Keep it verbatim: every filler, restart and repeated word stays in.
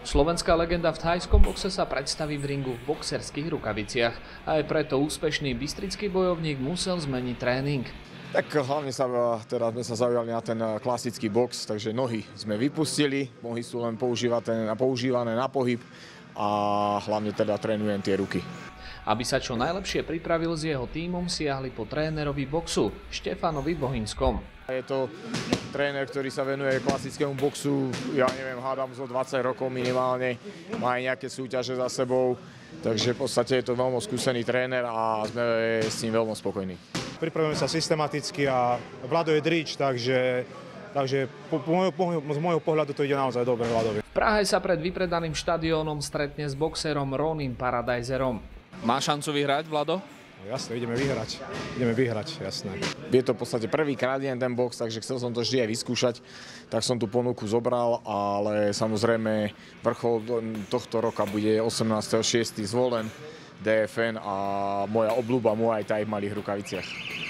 Slovenská legenda v thajskom boxe sa predstaví v ringu v boxerských rukaviciach. Aj preto úspešný bystrický bojovník musel zmeniť tréning. Tak hlavne sa, teda sme sa zaujali na ten klasický box, takže nohy sme vypustili, nohy sú len používané na pohyb a hlavne teda trénujem tie ruky. Aby sa čo najlepšie pripravil s jeho tímom, siahli po trénerovi boxu Štefanovi Bohinskom. Je to tréner, ktorý sa venuje klasickému boxu, ja neviem, hádam zo dvadsať rokov minimálne, má aj nejaké súťaže za sebou, takže v podstate je to veľmi skúsený tréner a sme s ním veľmi spokojní. Pripravujeme sa systematicky a Vlado je drič, takže, takže po, po, z môjho pohľadu to ide naozaj dobre Vladovi. V Prahe sa pred vypredaným štadiónom stretne s boxerom Ronym Paradajzerom. Má šancu vyhrať, Vlado? No jasne, ideme vyhrať. Ideme vyhrať, jasné. Je to v podstate prvýkrát ten box, takže chcel som to vždy aj vyskúšať, tak som tú ponuku zobral, ale samozrejme vrchol tohto roka bude osemnásteho šiesteho zvolen dé ef en a moja obľúba Muay Thai v malých rukaviciach.